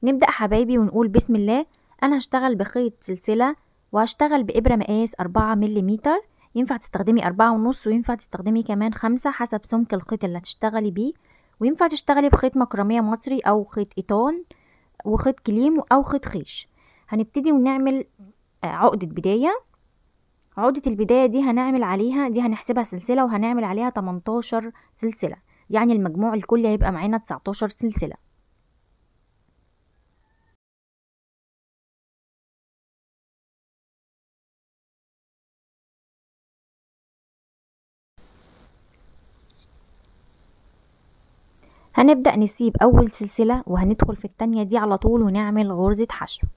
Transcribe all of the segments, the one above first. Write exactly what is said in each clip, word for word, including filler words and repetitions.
نبدأ حبايبي ونقول بسم الله. انا هشتغل بخيط سلسلة وهشتغل بإبرة مقاس أربعة مليمتر، ينفع تستخدمي أربعة ونص وينفع تستخدمي كمان خمسة حسب سمك الخيط اللي هتشتغلي بيه، وينفع تشتغلي بخيط مكرمية مصري او خيط ايطان وخيط كليم او خيط خيش. هنبتدي ونعمل عقدة بداية. عقدة البداية دي هنعمل عليها دي هنحسبها سلسلة وهنعمل عليها تمنتاشر سلسلة، يعني المجموع الكلي هيبقى معانا تسعتاشر سلسلة. هنبدأ نسيب اول سلسلة وهندخل في التانية دي على طول ونعمل غرزة حشو،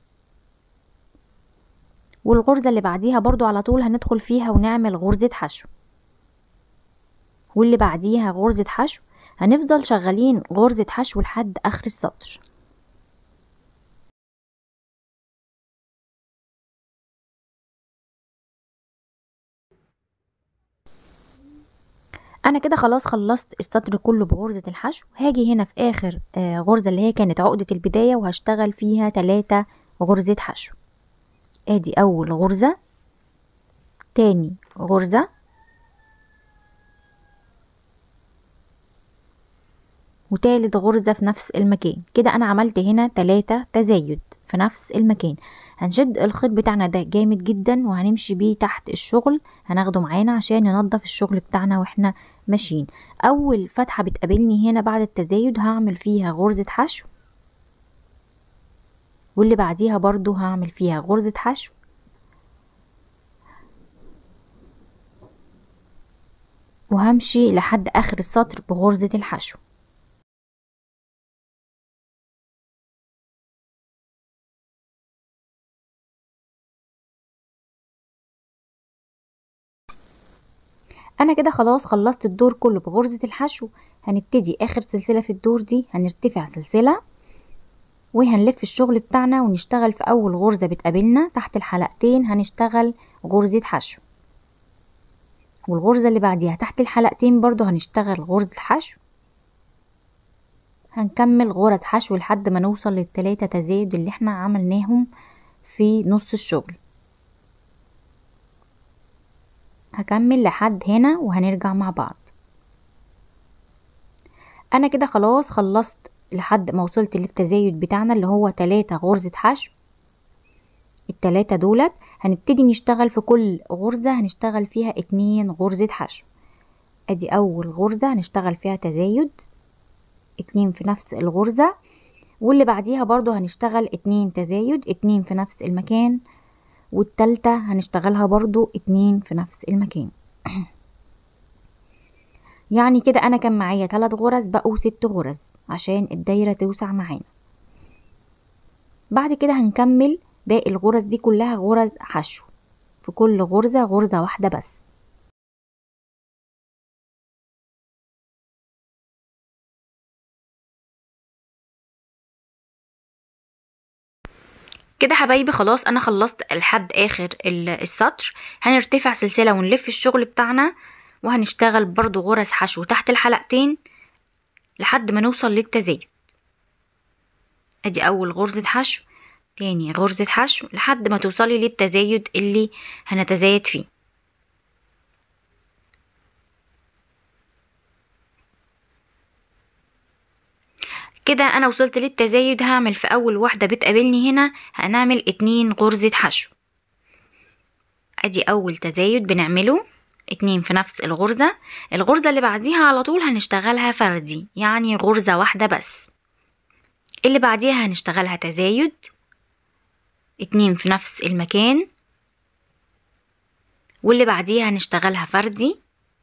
والغرزة اللي بعديها برضو على طول هندخل فيها ونعمل غرزة حشو، واللي بعديها غرزة حشو. هنفضل شغالين غرزة حشو لحد اخر السطر. انا كده خلاص خلصت السطر كله بغرزة الحشو. هاجي هنا في اخر آه غرزة اللي هي كانت عقدة البداية وهشتغل فيها تلاتة غرزة حشو. ادي اول غرزة، تاني غرزة، وتالت غرزة في نفس المكان. كده انا عملت هنا تلاتة تزايد في نفس المكان. هنشد الخيط بتاعنا ده جامد جدا وهنمشي بيه تحت الشغل، هناخده معانا عشان ننضف الشغل بتاعنا واحنا ماشيين. اول فتحة بتقابلني هنا بعد التزايد هعمل فيها غرزة حشو، واللي بعديها برضو هعمل فيها غرزة حشو، وهمشي لحد اخر السطر بغرزة الحشو. انا كده خلاص خلصت الدور كله بغرزة الحشو. هنبتدي اخر سلسلة في الدور دي هنرتفع سلسلة وهنلف الشغل بتاعنا ونشتغل في اول غرزة بتقابلنا تحت الحلقتين هنشتغل غرزة حشو، والغرزة اللي بعديها تحت الحلقتين برضو هنشتغل غرزة حشو. هنكمل غرز حشو لحد ما نوصل للتلاتة تزايد اللي احنا عملناهم في نص الشغل. هكمل لحد هنا وهنرجع مع بعض. انا كده خلاص خلصت لحد ما وصلت للتزايد بتاعنا اللي هو تلاتة غرزة حشو. التلاتة دولت هنبتدي نشتغل في كل غرزة هنشتغل فيها اتنين غرزة حشو. ادي اول غرزة هنشتغل فيها تزايد اتنين في نفس الغرزة، واللي بعديها برضو هنشتغل اتنين تزايد اتنين في نفس المكان، والتالتة هنشتغلها برضو اتنين في نفس المكان. يعني كده انا كان معايا تلات غرز بقوا ست غرز عشان الدايرة توسع معانا. بعد كده هنكمل باقي الغرز دي كلها غرز حشو، في كل غرزة غرزة واحدة بس. كده حبايبي خلاص انا خلصت لحد اخر السطر. هنرتفع سلسلة ونلف الشغل بتاعنا وهنشتغل برضو غرز حشو تحت الحلقتين لحد ما نوصل للتزايد. ادي اول غرزة حشو، تاني غرزة حشو لحد ما توصلي للتزايد اللي هنتزايد فيه. كده انا وصلت للتزايد. هعمل في اول واحدة بتقابلني هنا هنعمل اتنين غرزة حشو. ادي اول تزايد بنعمله اتنين في نفس الغرزة. الغرزة اللي بعديها على طول هنشتغلها فردي يعني غرزة واحدة بس. اللي بعديها هنشتغلها تزايد اتنين في نفس المكان، واللي بعديها هنشتغلها فردي،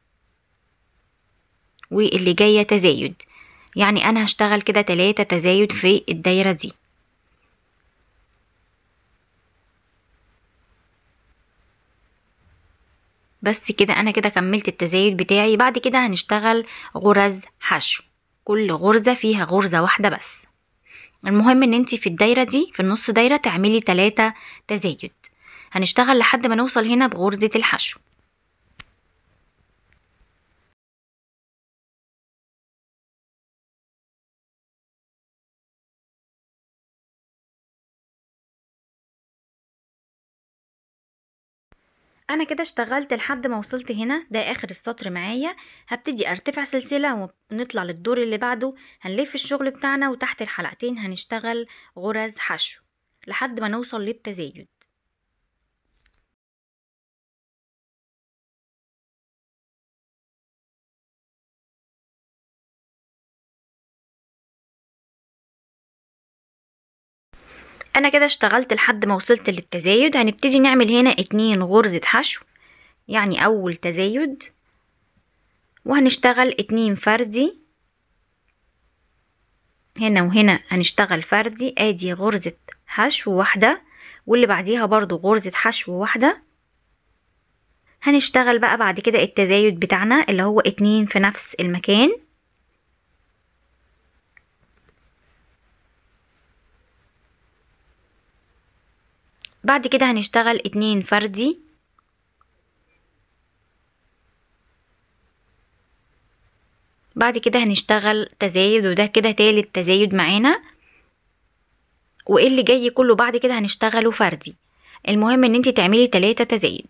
واللي جاية تزايد. يعني انا هشتغل كده تلاتة تزايد في الدايرة دي. بس كده انا كده كملت التزايد بتاعي. بعد كده هنشتغل غرز حشو، كل غرزة فيها غرزة واحدة بس. المهم ان انتي في الدايرة دي في النص دايرة تعملي تلاتة تزايد. هنشتغل لحد ما نوصل هنا بغرزة الحشو. انا كده اشتغلت لحد ما وصلت هنا، ده اخر السطر معايا. هبتدي ارتفع سلسلة ونطلع للدور اللي بعده، هنلف الشغل بتاعنا وتحت الحلقتين هنشتغل غرز حشو لحد ما نوصل للتزايد. انا كده اشتغلت لحد ما وصلت للتزايد. هنبتدي نعمل هنا اتنين غرزة حشو، يعني اول تزايد، وهنشتغل اتنين فردي هنا وهنا، هنشتغل فردي. ادي غرزة حشو واحدة، واللي بعديها برضو غرزة حشو واحدة. هنشتغل بقى بعد كده التزايد بتاعنا اللي هو اتنين في نفس المكان. بعد كده هنشتغل اتنين فردي، بعد كده هنشتغل تزايد، وده كده تالت تزايد معانا، واللي جاي كله بعد كده هنشتغله فردي. المهم ان انتي تعملي تلاتة تزايد.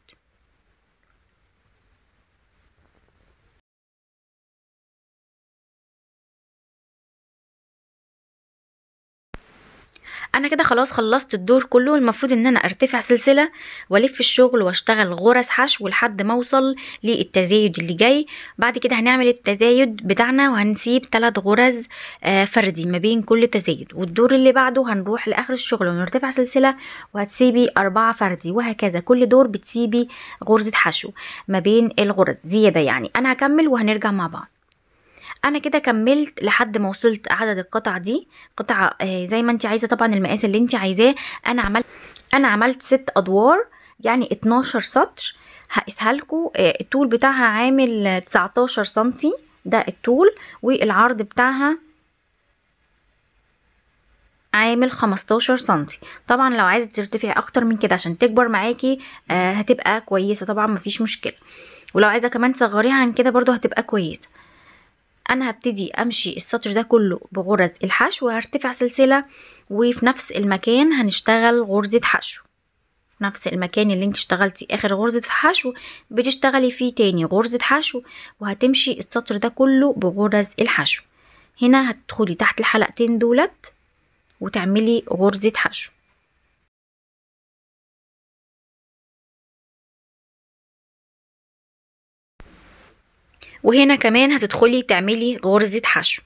انا كده خلاص خلصت الدور كله. المفروض ان انا ارتفع سلسلة والف الشغل واشتغل غرز حشو لحد ما اوصل للتزايد اللي جاي. بعد كده هنعمل التزايد بتاعنا وهنسيب ثلاث غرز آه فردي ما بين كل تزايد، والدور اللي بعده هنروح لاخر الشغل ونرتفع سلسلة وهتسيبي اربعة فردي، وهكذا كل دور بتسيبي غرزة حشو ما بين الغرز زيادة. يعني انا هكمل وهنرجع مع بعض. انا كده كملت لحد ما وصلت عدد القطع دي قطعة آه زي ما انت عايزة، طبعا المقاس اللي انت عايزاه. انا عملت انا عملت ست ادوار يعني اتناشر سطر. هقيسها لكم. آه الطول بتاعها عامل تسعتاشر سنتي، ده الطول، والعرض بتاعها عامل خمستاشر سنتي. طبعا لو عايزة ترتفعي اكتر من كده عشان تكبر معاكي آه هتبقى كويسة، طبعا مفيش مشكلة. ولو عايزة كمان تصغريها عن كده برضو هتبقى كويسة. انا هبتدي امشي السطر ده كله بغرز الحشو وهرتفع سلسلة، وفي نفس المكان هنشتغل غرزة حشو. في نفس المكان اللي انت اشتغلتي اخر غرزة حشو بتشتغلي فيه تاني غرزة حشو، وهتمشي السطر ده كله بغرز الحشو. هنا هتدخلي تحت الحلقتين دولت وتعملي غرزة حشو، وهنا كمان هتدخلي تعملي غرزة حشو،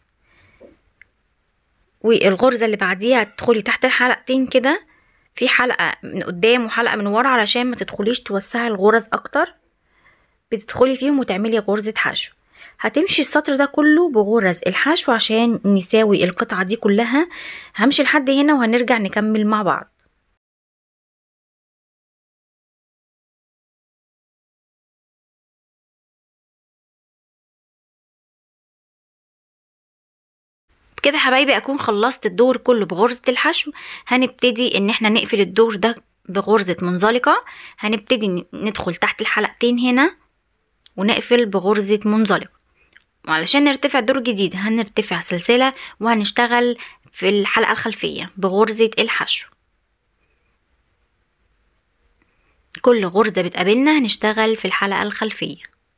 والغرزة اللي بعديها هتدخلي تحت الحلقتين كده في حلقة من قدام وحلقة من ورا علشان ما تدخليش توسعي الغرز اكتر. بتدخلي فيهم وتعملي غرزة حشو. هتمشي السطر ده كله بغرز الحشو عشان نساوي القطعة دي كلها. همشي لحد هنا وهنرجع نكمل مع بعض. كده حبايبي اكون خلصت الدور كله بغرزة الحشو. هنبتدي ان احنا نقفل الدور ده بغرزة منزلقة. هنبتدي ندخل تحت الحلقتين هنا ونقفل بغرزة منزلقة. وعلشان نرتفع دور جديد هنرتفع سلسلة وهنشتغل في الحلقة الخلفية بغرزة الحشو. كل غرزة بتقابلنا هنشتغل في الحلقة الخلفية.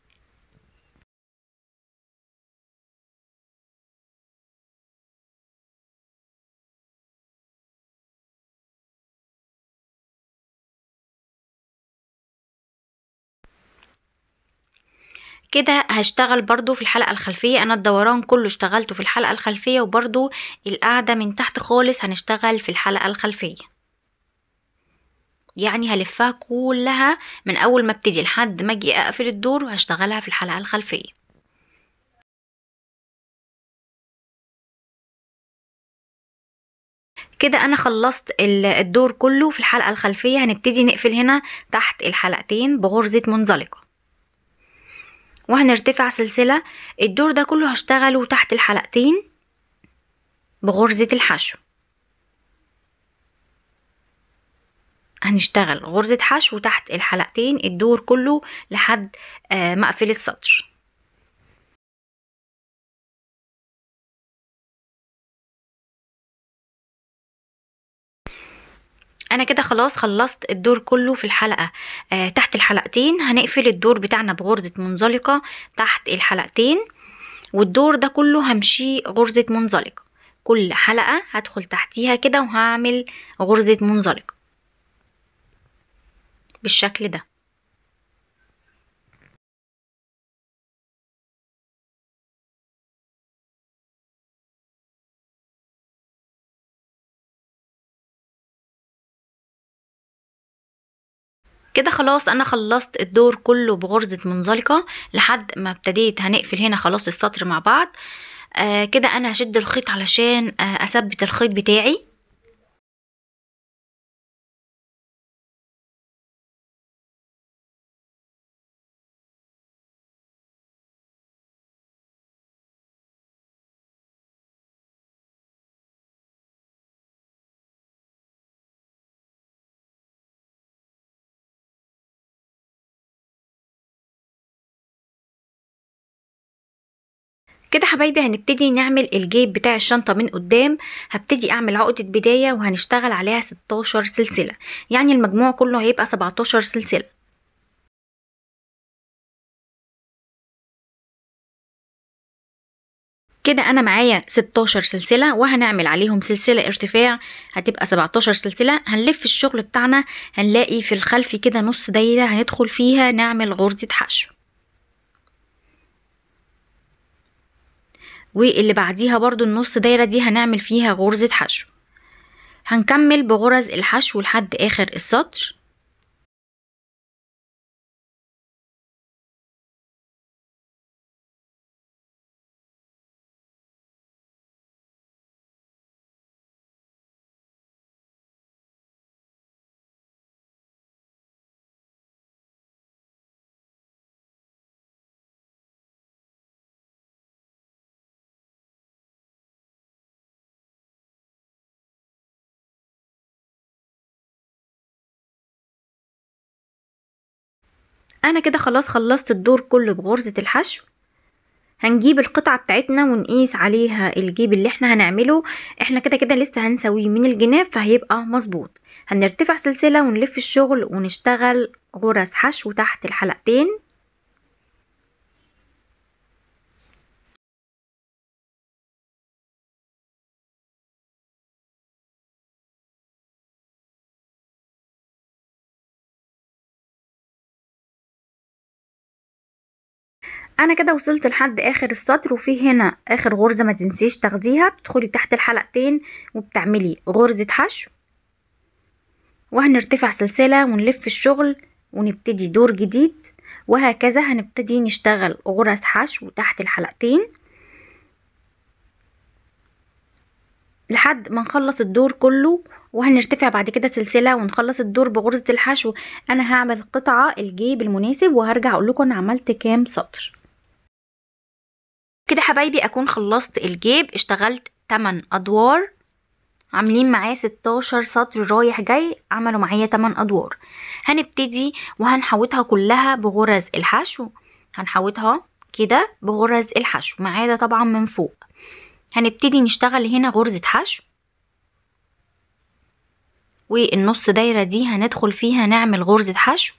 كده هشتغل برضو في الحلقة الخلفية. انا الدوران كله اشتغلته في الحلقة الخلفية، وبرضو القاعدة من تحت خالص هنشتغل في الحلقة الخلفية. يعني هلفها كلها من اول ما ابتدي لحد ما اجي اقفل الدور وهشتغلها في الحلقة الخلفية. كده انا خلصت الدور كله في الحلقة الخلفية. هنبتدي نقفل هنا تحت الحلقتين بغرزة منزلقة وهنرتفع سلسلة. الدور ده كله هشتغله تحت الحلقتين بغرزة الحشو. هنشتغل غرزة حشو تحت الحلقتين الدور كله لحد آه ما اقفل السطر. انا كده خلاص خلصت الدور كله في الحلقة. آه تحت الحلقتين هنقفل الدور بتاعنا بغرزة منزلقة تحت الحلقتين، والدور ده كله همشي غرزة منزلقة. كل حلقة هدخل تحتيها كده وهعمل غرزة منزلقة بالشكل ده. كده خلاص انا خلصت الدور كله بغرزة منزلقة لحد ما ابتديت هنقفل هنا خلاص السطر مع بعض. آه كده انا هشد الخيط علشان آه اثبت الخيط بتاعي. كده حبايبي هنبتدي نعمل الجيب بتاع الشنطة من قدام. هبتدي اعمل عقدة بداية وهنشتغل عليها ستاشر سلسلة، يعني المجموع كله هيبقى سبعتاشر سلسلة. كده انا معايا ستاشر سلسلة وهنعمل عليهم سلسلة ارتفاع هتبقى سبعتاشر سلسلة. هنلف الشغل بتاعنا هنلاقي في الخلف كده نص دايرة هندخل فيها نعمل غرزة حشو، واللي بعديها برضو النص دايرة دي هنعمل فيها غرزة حشو. هنكمل بغرز الحشو لحد اخر السطر. انا كده خلاص خلصت الدور كله بغرزة الحشو. هنجيب القطعة بتاعتنا ونقيس عليها الجيب اللي احنا هنعمله. احنا كده كده لسه هنسويه من الجناب فهيبقى مظبوط. هنرتفع سلسلة ونلف الشغل ونشتغل غرز حشو تحت الحلقتين. انا كده وصلت لحد اخر السطر، وفي هنا اخر غرزة ما تنسيش تاخديها، بتدخلي تحت الحلقتين وبتعملي غرزة حشو وهنرتفع سلسلة ونلف الشغل ونبتدي دور جديد، وهكذا هنبتدي نشتغل غرز حشو تحت الحلقتين لحد ما نخلص الدور كله، وهنرتفع بعد كده سلسلة ونخلص الدور بغرزة الحشو. انا هعمل قطعة الجيب المناسب وهرجع اقول لكم انا عملت كام سطر. كده حبايبي اكون خلصت الجيب، اشتغلت تمن ادوار عاملين معاه ستاشر سطر رايح جاي، عملوا معايا تمن ادوار. هنبتدي وهنحوطها كلها بغرز الحشو، هنحوطها كده بغرز الحشو ما عدا طبعا من فوق. هنبتدي نشتغل هنا غرزة حشو، والنص دايرة دي هندخل فيها نعمل غرزة حشو،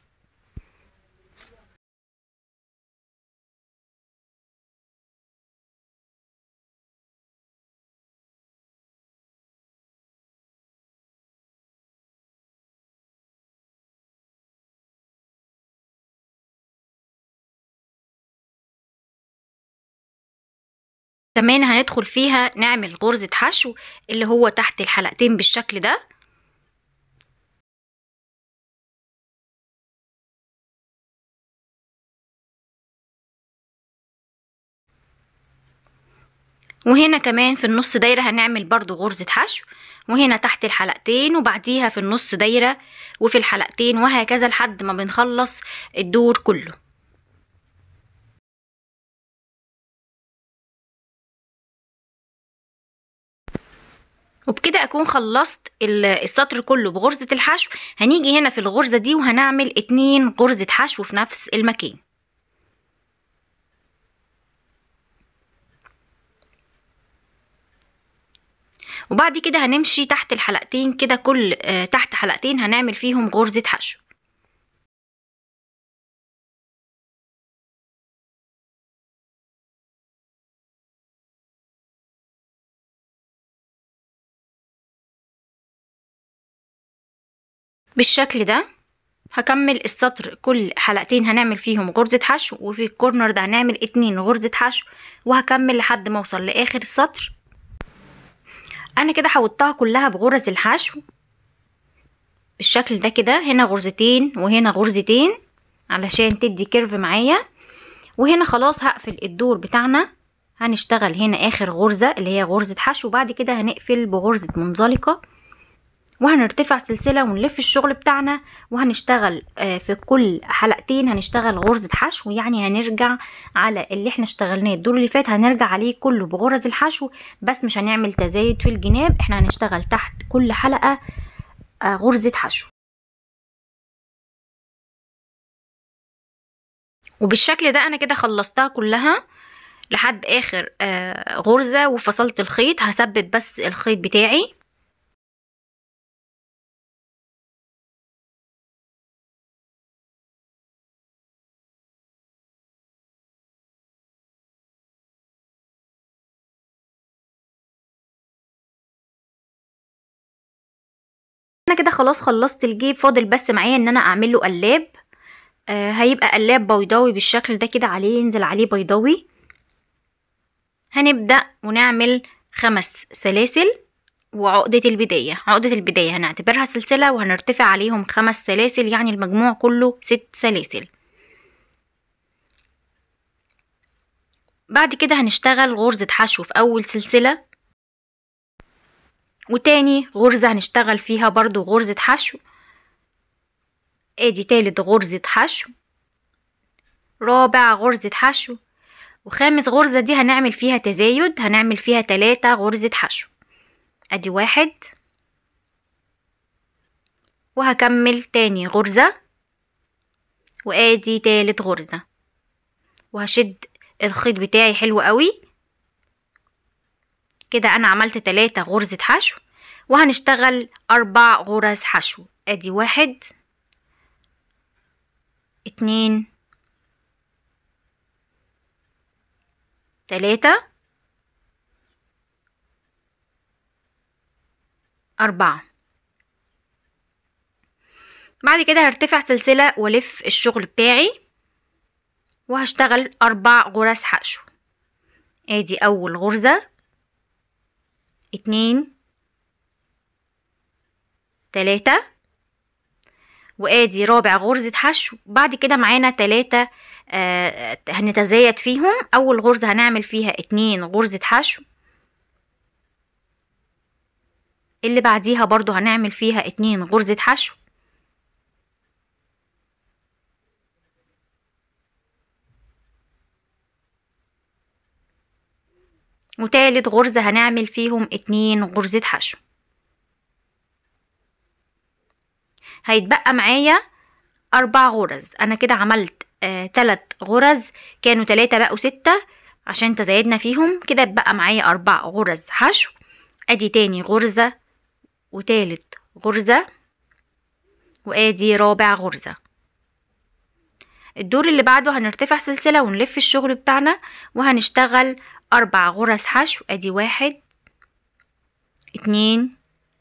كمان هندخل فيها نعمل غرزة حشو اللي هو تحت الحلقتين بالشكل ده. وهنا كمان في النص دايرة هنعمل برضو غرزة حشو، وهنا تحت الحلقتين وبعديها في النص دايرة وفي الحلقتين، وهكذا لحد ما بنخلص الدور كله. وبكده اكون خلصت السطر كله بغرزة الحشو. هنيجي هنا في الغرزة دي وهنعمل اتنين غرزة حشو في نفس المكان. وبعد كده هنمشي تحت الحلقتين كده، كل آه تحت حلقتين هنعمل فيهم غرزة حشو. بالشكل ده هكمل السطر، كل حلقتين هنعمل فيهم غرزة حشو، وفي الكورنر ده هنعمل اتنين غرزة حشو، وهكمل لحد ما اوصل لاخر السطر. انا كده حوضتها كلها بغرز الحشو بالشكل ده كده، هنا غرزتين وهنا غرزتين علشان تدي كيرف معايا. وهنا خلاص هقفل الدور بتاعنا، هنشتغل هنا اخر غرزة اللي هي غرزة حشو، وبعد كده هنقفل بغرزة منزلقة، وهنرتفع سلسلة ونلف الشغل بتاعنا، وهنشتغل في كل حلقتين هنشتغل غرزة حشو. يعني هنرجع على اللي احنا اشتغلناه الدور اللي فات، هنرجع عليه كله بغرز الحشو، بس مش هنعمل تزايد في الجناب، احنا هنشتغل تحت كل حلقة غرزة حشو. وبالشكل ده انا كده خلصتها كلها لحد اخر غرزة، وفصلت الخيط، هثبت بس الخيط بتاعي. انا كده خلاص خلصت الجيب، فاضل بس معايا ان انا اعمل له قلاب. آه هيبقى قلاب بيضاوي بالشكل ده كده، عليه ينزل عليه بيضاوي. هنبدأ ونعمل خمس سلاسل وعقدة البداية. عقدة البداية هنعتبرها سلسلة، وهنرتفع عليهم خمس سلاسل، يعني المجموع كله ست سلاسل. بعد كده هنشتغل غرزة حشو في اول سلسلة، وتاني غرزة هنشتغل فيها برضو غرزة حشو، ادي تالت غرزة حشو، رابع غرزة حشو، وخامس غرزة دي هنعمل فيها تزايد، هنعمل فيها تلاتة غرزة حشو. ادي واحد، وهكمل تاني غرزة، وادي تالت غرزة، وهشد الخيط بتاعي حلو قوي كده. انا عملت تلاتة غرزة حشو، وهنشتغل اربع غرز حشو. ادي واحد، اتنين، تلاتة، اربعة. بعد كده هرتفع سلسلة والف الشغل بتاعي، وهشتغل اربع غرز حشو. ادي اول غرزة، اتنين، تلاتة، وادي رابع غرزة حشو. بعد كده معانا تلاتة آه هنتزايد فيهم. اول غرزة هنعمل فيها اتنين غرزة حشو، اللي بعديها برضو هنعمل فيها اتنين غرزة حشو، وتالت غرزة هنعمل فيهم اتنين غرزة حشو. هيتبقى معايا اربع غرز. انا كده عملت آه تلات غرز، كانوا تلاتة بقوا ستة عشان تزايدنا فيهم، كده اتبقى معايا اربع غرز حشو. ادي تاني غرزة، وتالت غرزة، وادي رابع غرزة. الدور اللي بعده هنرتفع سلسلة ونلف الشغل بتاعنا، وهنشتغل اربع غرز حشو. ادي واحد، اتنين،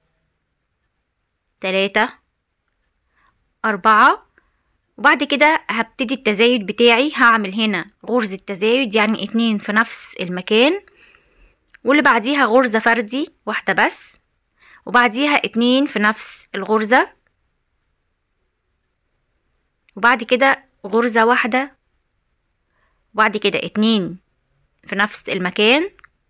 تلاتة، اربعة. وبعد كده هبتدي التزايد بتاعي، هعمل هنا غرزة تزايد يعني اتنين في نفس المكان، واللي بعديها غرزة فردي واحدة بس، وبعديها اتنين في نفس الغرزة، وبعد كده غرزة واحدة، وبعد كده اتنين في نفس المكان،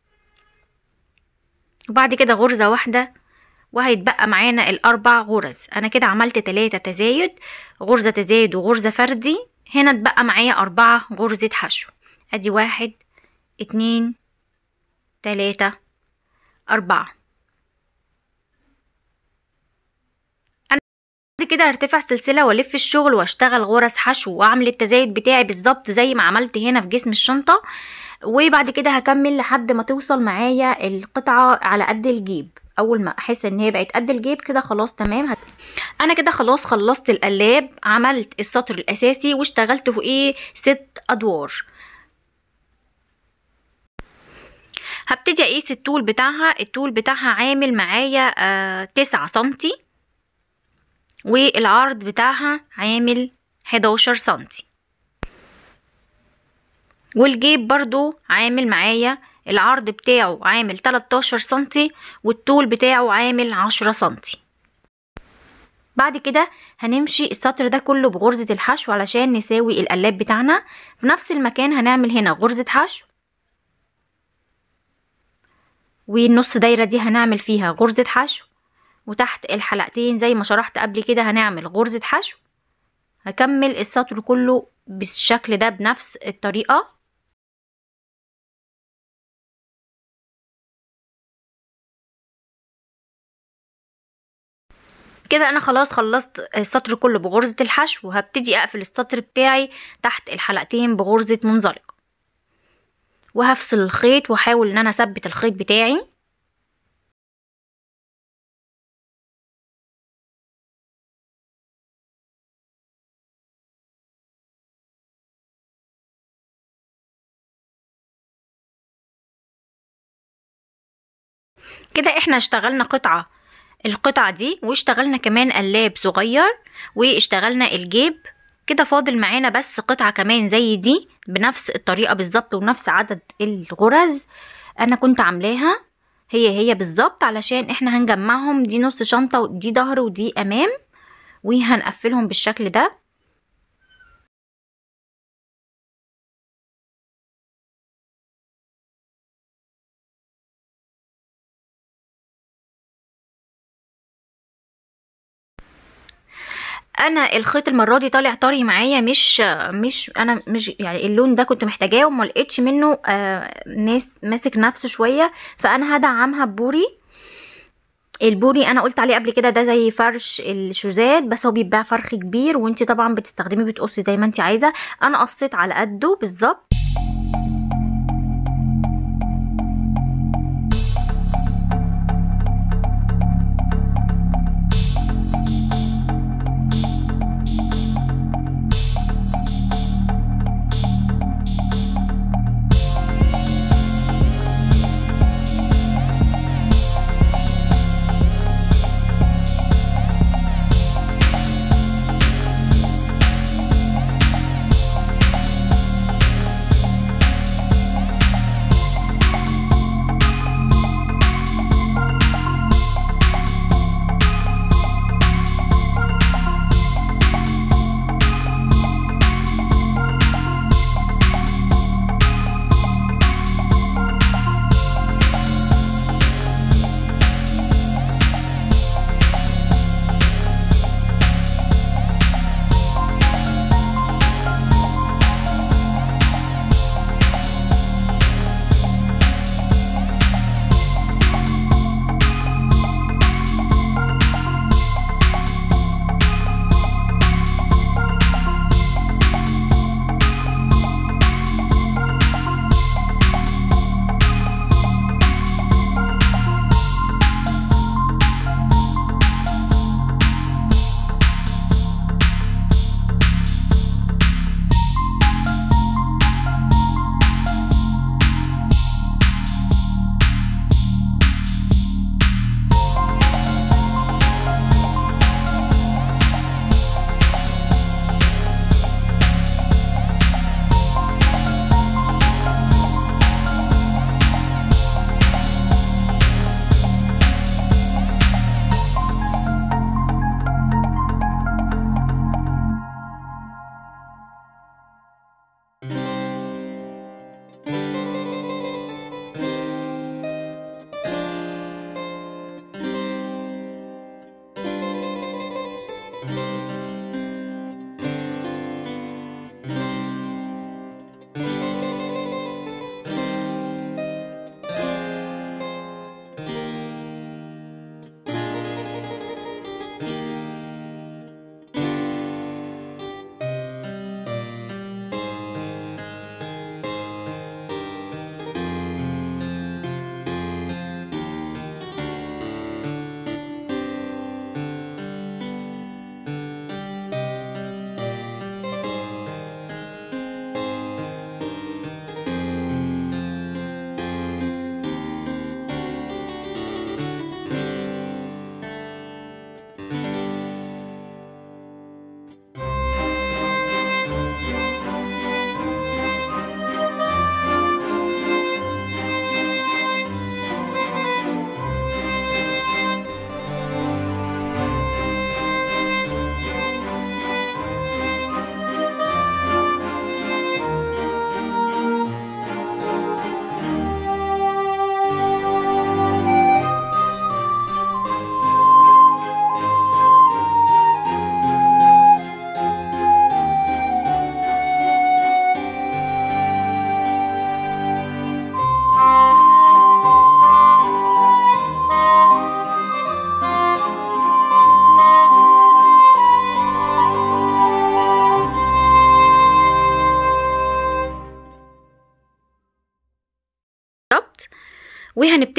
وبعد كده غرزة واحدة، وهيتبقى معانا الاربع غرز. انا كده عملت تلاتة تزايد، غرزة تزايد وغرزة فردي. هنا اتبقى معايا اربعة غرزة حشو. ادي واحد، اتنين، تلاتة، اربعة. انا كده هرتفع سلسلة والف الشغل واشتغل غرز حشو، واعمل التزايد بتاعي بالظبط زي ما عملت هنا في جسم الشنطة، وبعد كده هكمل لحد ما توصل معايا القطعة على قد الجيب. اول ما احس ان هي بقت قد الجيب كده خلاص تمام. هت... انا كده خلاص خلصت القلاب، عملت السطر الاساسي واشتغلت فوقيه ست ادوار. هبتدي اقيس الطول بتاعها. الطول بتاعها عامل معايا آه تسعة سنتي، والعرض بتاعها عامل حداشر سنتي، والجيب برضو عامل معايا العرض بتاعه عامل تلتاشر سنتي، والطول بتاعه عامل عشرة سنتي. بعد كده هنمشي السطر ده كله بغرزة الحشو علشان نساوي القلاب بتاعنا. في نفس المكان هنعمل هنا غرزة حشو، والنص دايرة دي هنعمل فيها غرزة حشو، وتحت الحلقتين زي ما شرحت قبل كده هنعمل غرزة حشو. هكمل السطر كله بالشكل ده بنفس الطريقة. كده انا خلاص خلصت السطر كله بغرزة الحشو، وهبتدي اقفل السطر بتاعي تحت الحلقتين بغرزة منزلقة، وهفصل الخيط واحاول ان انا اثبت الخيط بتاعي. كده احنا اشتغلنا قطعة القطعة دي، واشتغلنا كمان قلاب صغير، واشتغلنا الجيب. كده فاضل معانا بس قطعة كمان زي دي بنفس الطريقة بالظبط ونفس عدد الغرز انا كنت عاملاها هي هي بالظبط، علشان احنا هنجمعهم. دي نص شنطة ودي ظهر ودي امام، وهنقفلهم بالشكل ده. انا الخيط المره دي طالع طري معايا، مش مش انا مش يعني اللون ده كنت محتاجاه وما لقيتش منه آه ناس ماسك نفسه شويه، فانا هدعمها ببوري. البوري انا قلت عليه قبل كده ده زي فرش الشوزات، بس هو بيتباع فرخ كبير، وانتي طبعا بتستخدمي بتقصي زي ما انتي عايزه. انا قصيت على قده بالظبط.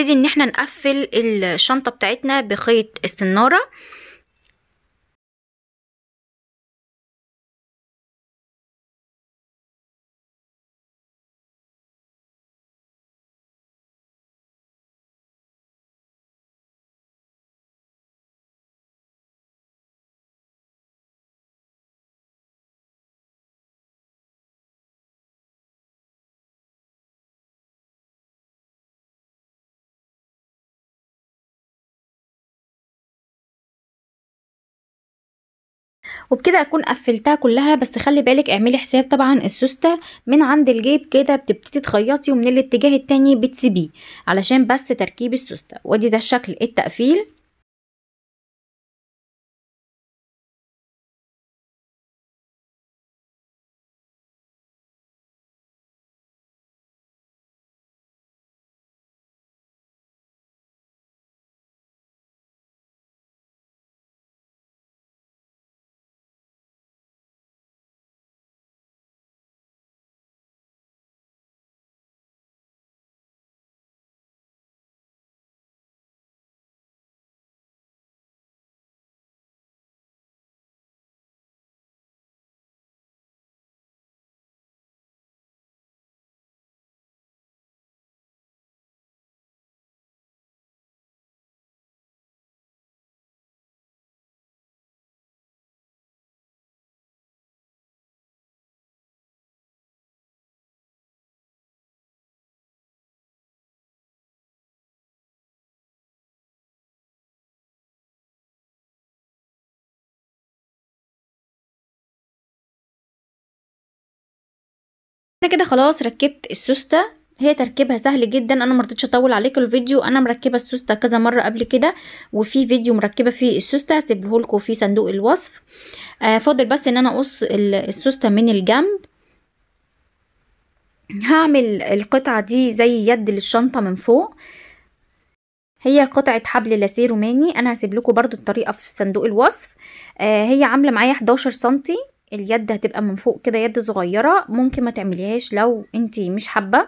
هنبتدي ان احنا نقفل الشنطة بتاعتنا بخيط السنارة. وبكده اكون قفلتها كلها. بس خلي بالك اعملي حساب طبعا السوستة من عند الجيب كده بتبتدي تخيطي ومن الاتجاه التاني بتسيبيه علشان بس تركيب السوستة. وادي ده شكل التقفيل. انا كده خلاص ركبت السوستة. هي تركيبها سهل جدا، انا مرضتش اطول عليكم الفيديو. انا مركبه السوستة كذا مره قبل كده، وفي فيديو مركبه فيه السوستة هسيبهولكوا في صندوق الوصف. آه فاضل بس ان انا اقص السوستة من الجنب. هعمل القطعة دي زي يد للشنطة من فوق. هي قطعة حبل لاسيه روماني، انا هسيب لكم برضو الطريقة في صندوق الوصف. آه هي عاملة معايا حداشر سنتي. اليد هتبقى من فوق كده يد صغيرة، ممكن ما تعمليهاش لو انتي مش حابة.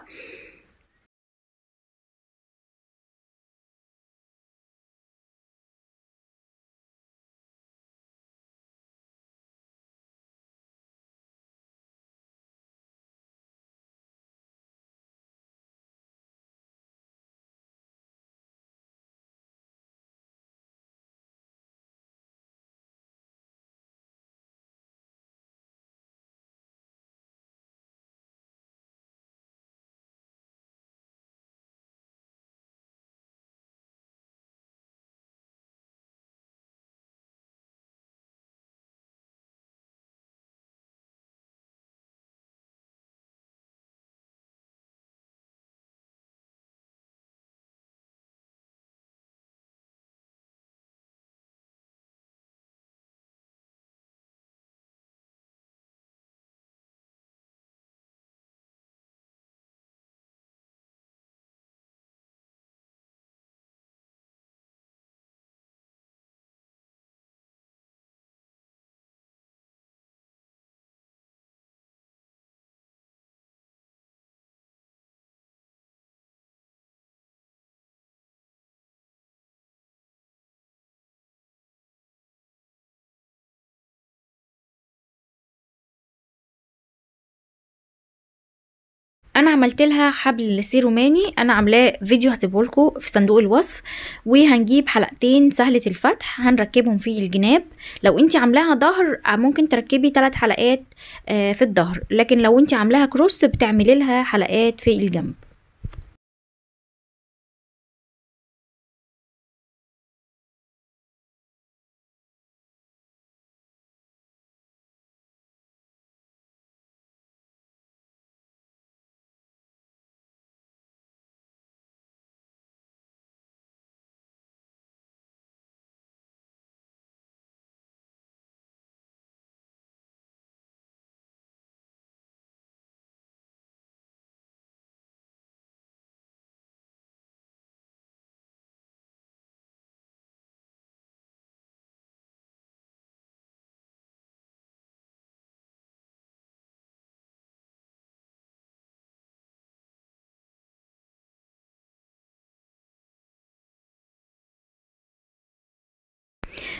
انا عملت لها حبل لاسيه روماني، انا عاملاه فيديو هسيبهولكوا في صندوق الوصف. وهنجيب حلقتين سهلة الفتح هنركبهم في الجناب. لو انتي عاملاها ظهر ممكن تركبي ثلاث حلقات في الظهر، لكن لو انتي عاملاها كروس بتعملي لها حلقات في الجنب.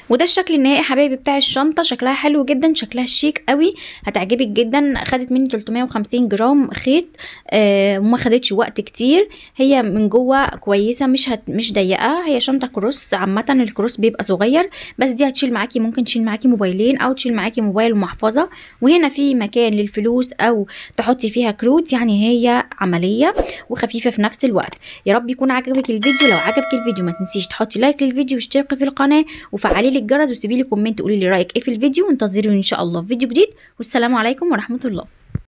وده الشكل النهائي حبايبي بتاع الشنطه، شكلها حلو جدا، شكلها شيك قوي، هتعجبك جدا. خدت مني تلتمية وخمسين جرام خيط آه وما خدتش وقت كتير. هي من جوه كويسه، مش هت مش ضيقه، هي شنطه كروس. عامه الكروس بيبقى صغير، بس دي هتشيل معاكي، ممكن تشيل معاكي موبايلين او تشيل معاكي موبايل ومحفظه. وهنا في مكان للفلوس او تحطي فيها كروت، يعني هي عمليه وخفيفه في نفس الوقت. يا رب يكون عجبك الفيديو. لو عجبك الفيديو ما تنسيش تحطي لايك للفيديو واشتركي في القناه وفعلي لي الجرس وسيبي لي كومنت قولي لي رايك ايه في الفيديو، وانتظروني ان شاء الله في فيديو جديد. والسلام عليكم ورحمه الله.